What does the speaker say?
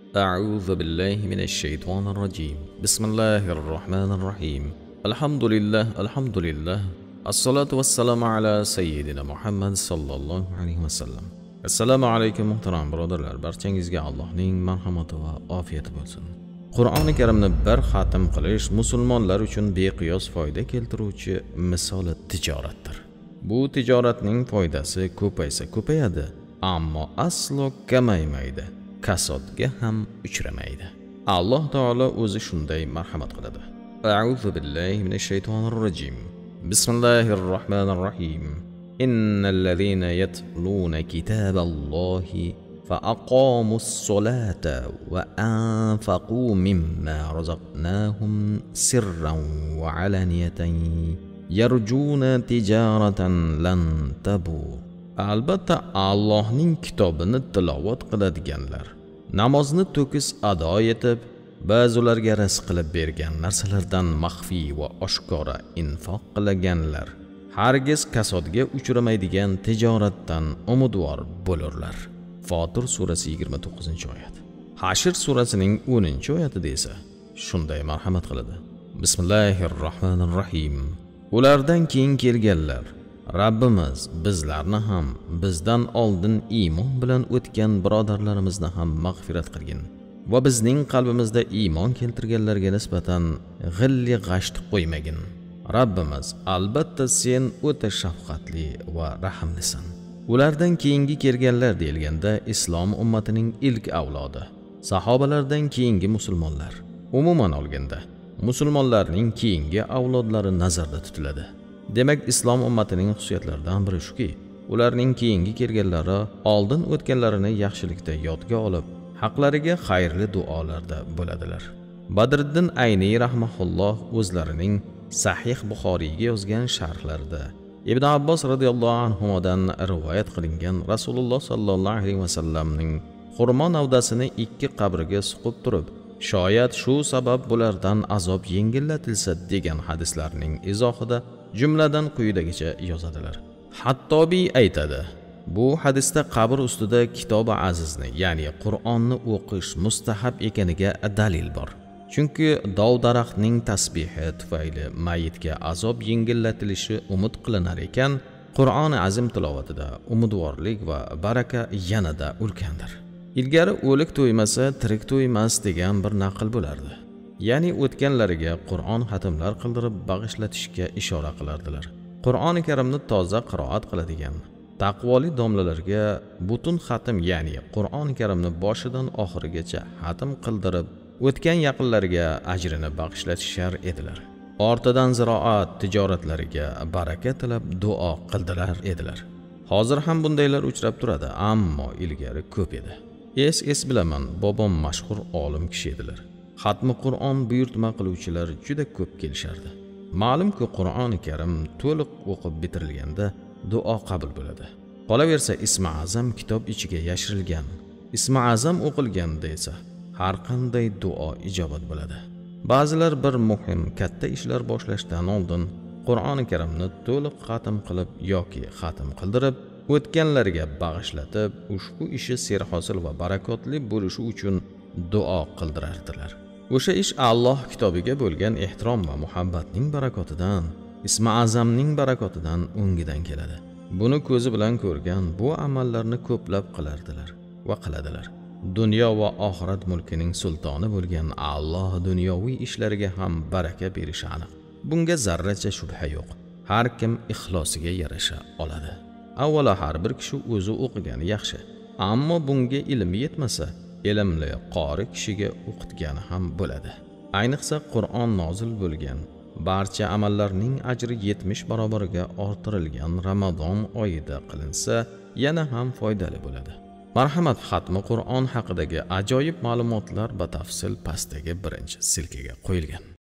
أعوذ بالله من الشيطان الرجيم بسم الله الرحمن الرحيم الحمد لله الصلاة والسلام على سيدنا محمد صلى الله عليه وسلم. Assalomu alaykum muhtaram birodarlar, barchangizga Allohning marhamati va ofiyati bo'lsin. Qur'oni Karimni bir xatm qilish musulmonlar uchun beqiyos foyda keltiruvchi misoli tijoratdir. Bu tijoratning foydasi ko'paysa ko'payadi, ammo aslo kamaymaydi, kasodga ham uchramaydi. Alloh taolo o'zi shunday marhamat qiladi. A'udhu billahi minash shaytonir rojim. Bismillahir rohmanir rohim. إن الذين يتلون كتاب الله فأقاموا الصلاة وأنفقوا مما رزقناهم سرا وعلانية يرجون تجارة لن تبور. Albatta Allohning kitobini tilovat qiladiganlar, namozni to'kis ado etib, ba'zilarga rizq qilib bergan narsalardan maxfiy va oshkora infoq qilganlar hargiz kasodga uchramaydigan tijoratdan umidvor bo'lurlar. Fotir surasi 29-oyat. Hashr surasining 10-oyatida esa shunday marhamat qiladi. Bismillahirrohmanirrohim. Ulardan keyin kelganlar, Rabbimiz bizlarni ham, bizdan oldin iymon bilan o'tgan birodarlarimizni ham mag'firat qilgin va bizning qalbimizda iymon keltirganlarga nisbatan g'illi g'asht qo'ymagin. Rabbimiz, albatta sen o'ta shafqatli va rahimlisan. Ulardan keyingi kelganlar deyilganda islom ummatining ilk avlodi, sahobalardan keyingi musulmonlar, umuman olganda musulmonlarning keyingi avlodlari nazarda tutiladi. Demak, islom ummatining xususiyatlaridan biri shuki, ularning keyingi kelganlari oldin o'tganlarini yaxshilikda yodga olib, haqlariga xayrli duolarda bo'ladilar. Badriddin Ayni rahimahulloh o'zlarining Sahih Buxoriyga yozgan sharhlarida Ibn Abbos radhiyallohu anhudan rivoyat qilingan Rasululloh sallallohu alayhi vasallamning xurmo navdasini ikki qabrga suqib turib, shoyat shu sabab bulardan azob yengillatilsa degan hadislarning izohida jumladan quyidagicha yozadilar. Hattobiy aytadi: bu hadisda qabr ustida kitobi azizni, ya'ni Qur'onni o'qish mustahab ekaniga dalil bor. Chunki dov-daraxtning tasbihi tufayli mayitga azob yengillatilishi umid qilinar ekan, Qur'oni azim tilovatida umidvorlik va baraka yanada ulkandir. Ilgari o'lik to'ymasa, tirik to'ymas degan bir naql bo'lardi. Ya'ni o'tganlariga Qur'on xatmlar qildirib bag'ishlatishga ishora qilardilar. Qur'oni Karimni toza qiroat qiladigan taqvoli domlalarga butun xatm, ya'ni Qur'oni Karimni boshidan oxirigacha xatm qildirib o'tgan yaqinlariga ajrini bag'ishlatishar edilar. Ortidan ziroat tijoratlariga baraka tilab duo qildilar edilar. Hozir ham bundaylar uchrab turadi, ammo ilgari ko'p edi. Es bilaman, bobom mashhur olim kishi edilar. Xatmi Qur'on buyurtma qiluvchilar juda ko'p kelishardi. Ma'lumki, Qur'oni Karim to'liq o'qib bitirilganda duo qabul bo'ladi. Qolaversa Ismi Azam kitob ichiga yashirilgan. Ismi Azam o'qilganda esa har qanday duo ijobat bo'ladi. Ba'zilar bir muhim katta ishlar boshlashdan oldin Qur'oni Karimni to'liq xatm qilib yoki xatm qildirib o'tganlarga bag'ishlatib, ushbu ishi serhosil va barakotli bo'lishi uchun duo qildirardilar. O'sha ish Alloh kitobiga bo'lgan ehtirom va muhabbatning barakotidan, Ismi Azamning barakotidan o'ngidan keladi. Buni ko'zi bilan ko'rgan bu amallarni ko'plab qilardilar va qiladilar. Dunyo va oxirat mulkining sultoni bo'lgan Alloh dunyoviy ishlariga ham baraka berishi aniq. Bunga zarracha shubha yo'q. Har kim ixlosiga yarasha oladi. Avvalo har bir kishi o'zi o'qigani yaxshi, ammo bunga ilmi yetmasa, ilmli qori kishiga o'qitgani ham bo'ladi. Ayniqsa Qur'on nozil bo'lgan barcha amallarning ajri 70 barobariga orttirilgan Ramazon oyida qilinsa, yana ham foydali bo'ladi. Marhamat, xatmi Qur'on haqidagi ajoyib ma'lumotlar batafsil pastdagi birinchi silkaga qo'yilgan.